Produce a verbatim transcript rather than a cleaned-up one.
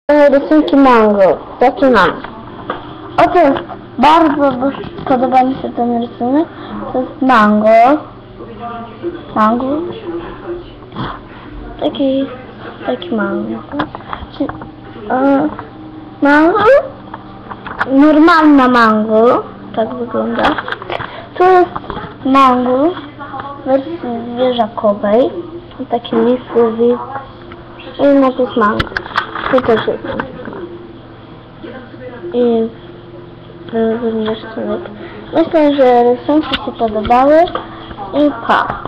Rysunki mango. Zaczynamy. Oto jest bardzo podoba mi się ten rysunek. To jest mango. Mango. Taki, taki mango. Uh, mango. Normalna mango. Tak wygląda. Tu jest mango w wersji zwierzakowej. Taki lisowik. I napis mango. Tu też jest. I również rysunek. Myślę, że rysunki się podobały. I pa!